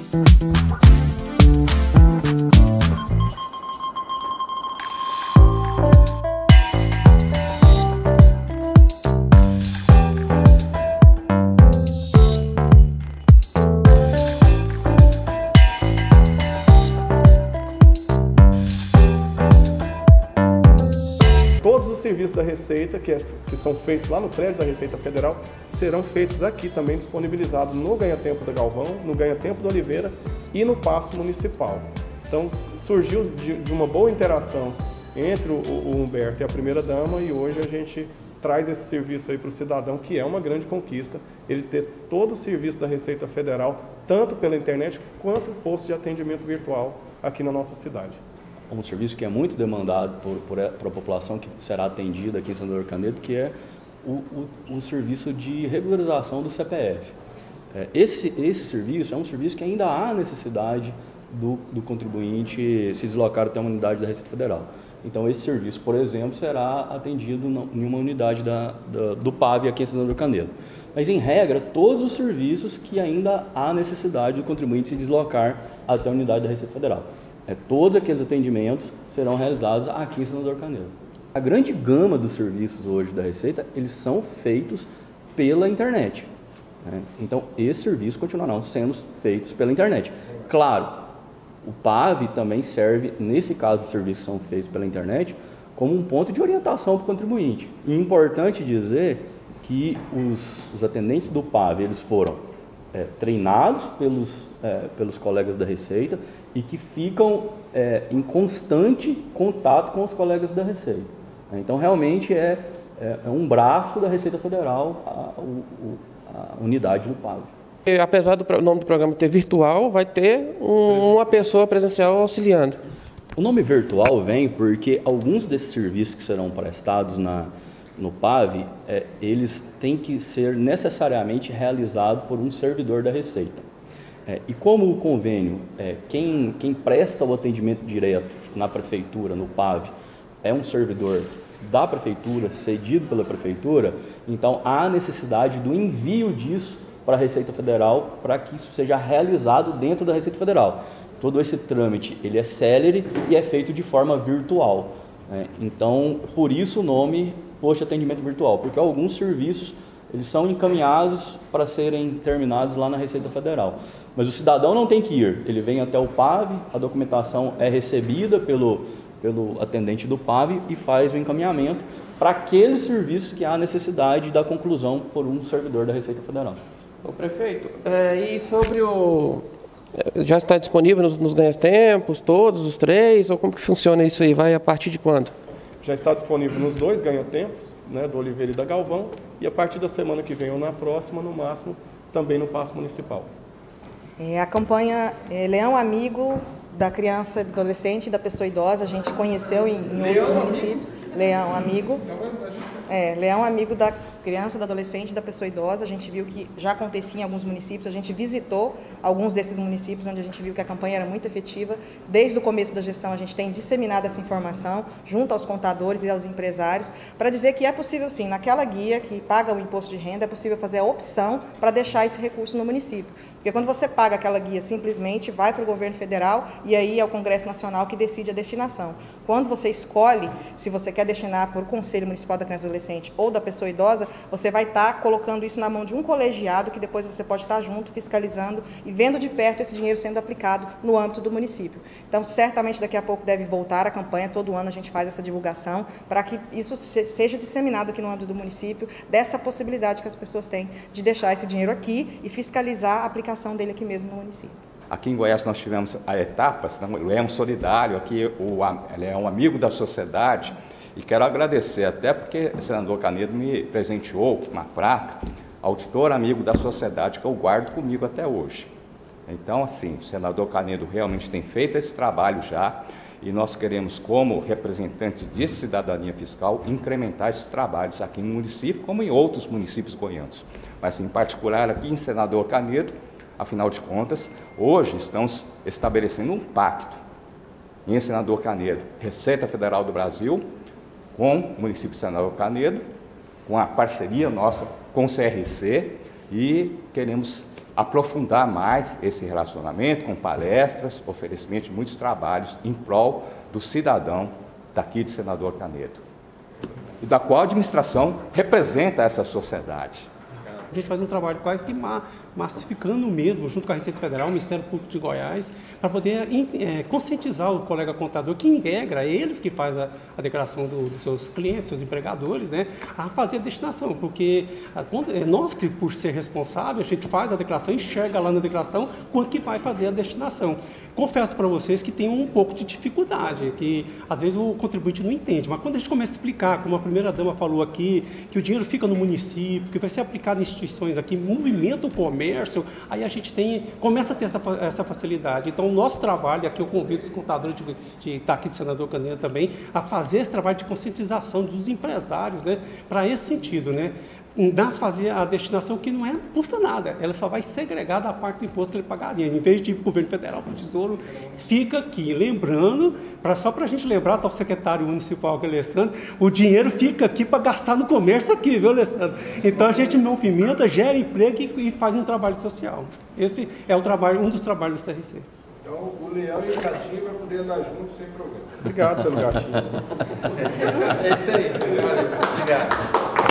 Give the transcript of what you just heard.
Todos os serviços da Receita, que são feitos lá no prédio da Receita Federal, serão feitos aqui também, disponibilizados no Ganha-Tempo da Galvão, no Ganha-Tempo da Oliveira e no Paço Municipal. Então, surgiu de uma boa interação entre o Humberto e a primeira-dama, e hoje a gente traz esse serviço aí para o cidadão, que é uma grande conquista, ele ter todo o serviço da Receita Federal, tanto pela internet quanto o posto de atendimento virtual aqui na nossa cidade. Um serviço que é muito demandado por a população que será atendida aqui em Senador Canedo, que é o serviço de regularização do CPF. Esse serviço é um serviço que ainda há necessidade do contribuinte se deslocar até uma unidade da Receita Federal. Então, esse serviço, por exemplo, será atendido em uma unidade do PAV aqui em Senador Canedo. Mas, em regra, todos os serviços que ainda há necessidade do contribuinte se deslocar até a unidade da Receita Federal. Todos aqueles atendimentos serão realizados aqui em Senador Canedo. A grande gama dos serviços hoje da Receita, eles são feitos pela internet. Então, esses serviços continuarão sendo feitos pela internet. Claro, o PAV também serve, nesse caso, os serviços que são feitos pela internet, como um ponto de orientação para o contribuinte. E é importante dizer que os atendentes do PAV, eles foram treinados pelos colegas da Receita e que ficam em constante contato com os colegas da Receita. Então, realmente é um braço da Receita Federal a unidade do PAV. Apesar do nome do programa ter virtual, vai ter uma pessoa presencial auxiliando. O nome virtual vem porque alguns desses serviços que serão prestados no PAV, eles têm que ser necessariamente realizados por um servidor da Receita. E como o convênio, quem presta o atendimento direto na Prefeitura, no PAV, é um servidor da Prefeitura, cedido pela Prefeitura, então há necessidade do envio disso para a Receita Federal, para que isso seja realizado dentro da Receita Federal. Todo esse trâmite, ele é célere e é feito de forma virtual. Então, por isso o nome posto de atendimento virtual, porque alguns serviços eles são encaminhados para serem terminados lá na Receita Federal. Mas o cidadão não tem que ir, ele vem até o PAV, a documentação é recebida pelo atendente do PAV e faz o encaminhamento para aqueles serviços que há necessidade da conclusão por um servidor da Receita Federal. Ô, prefeito, e sobre já está disponível nos ganha-tempos, todos os 3, ou como que funciona isso aí? Vai a partir de quando? Já está disponível nos 2 ganha-tempos, do Oliveira e da Galvão, e a partir da semana que vem ou na próxima, no máximo, também no Paço Municipal. A campanha Leão Amigo da criança, do adolescente e da pessoa idosa, a gente conheceu em outros municípios. Leão Amigo. Leão Amigo da criança, do adolescente e da pessoa idosa. A gente viu que já acontecia em alguns municípios, a gente visitou alguns desses municípios onde a gente viu que a campanha era muito efetiva. Desde o começo da gestão a gente tem disseminado essa informação junto aos contadores e aos empresários para dizer que é possível sim, naquela guia que paga o imposto de renda, é possível fazer a opção para deixar esse recurso no município. Porque quando você paga aquela guia, simplesmente vai para o governo federal e aí é o Congresso Nacional que decide a destinação. Quando você escolhe se você quer destinar para o Conselho Municipal da Criança e Adolescente ou da pessoa idosa, você vai estar colocando isso na mão de um colegiado que depois você pode estar junto, fiscalizando e vendo de perto esse dinheiro sendo aplicado no âmbito do município. Então, certamente daqui a pouco deve voltar a campanha, todo ano a gente faz essa divulgação para que isso seja disseminado aqui no âmbito do município, dessa possibilidade que as pessoas têm de deixar esse dinheiro aqui e fiscalizar a aplicação dele aqui mesmo no município. Aqui em Goiás nós tivemos a Etapas, o Leão Solidário, aqui ele é um amigo da sociedade, e quero agradecer até porque o senador Canedo me presenteou uma placa, auditor amigo da sociedade, que eu guardo comigo até hoje. Então, assim, o senador Canedo realmente tem feito esse trabalho já, e nós queremos, como representantes de cidadania fiscal, incrementar esses trabalhos aqui no município, como em outros municípios goianos. Mas, em particular, aqui em Senador Canedo, afinal de contas, hoje estamos estabelecendo um pacto em Senador Canedo, Receita Federal do Brasil, com o município de Senador Canedo, com a parceria nossa com o CRC, E queremos aprofundar mais esse relacionamento com palestras, oferecimento de muitos trabalhos em prol do cidadão daqui de Senador Canedo, e da qual a administração representa essa sociedade. A gente faz um trabalho quase que massificando mesmo, junto com a Receita Federal, o Ministério Público de Goiás, para poder conscientizar o colega contador, que em regra é eles que faz a declaração dos seus clientes, seus empregadores, né, a fazer a destinação, porque nós que, por ser responsável, a gente faz a declaração, enxerga lá na declaração quanto que vai fazer a destinação. Confesso para vocês que tem um pouco de dificuldade, que às vezes o contribuinte não entende, mas quando a gente começa a explicar, como a primeira-dama falou aqui, que o dinheiro fica no município, que vai ser aplicado em instituições aqui, movimenta o comércio, aí a gente começa a ter essa facilidade. Então, o nosso trabalho, aqui eu convido os contadores de estar aqui de Senador Canedo também, a fazer esse trabalho de conscientização dos empresários, né, para esse sentido, né? Fazer a destinação que não custa nada, ela só vai segregar da parte do imposto que ele pagaria. Em vez de ir para o governo federal, para o Tesouro, fica aqui. Lembrando, só para a gente lembrar, tá o secretário municipal, que é o Alessandro, o dinheiro fica aqui para gastar no comércio aqui, viu, Alessandro? Então a gente movimenta, gera emprego e faz um trabalho social. Esse é um dos trabalhos do CRC. Então o leão e o gatinho vão poder andar juntos sem problema. Obrigado pelo gatinho. É isso aí. Obrigado.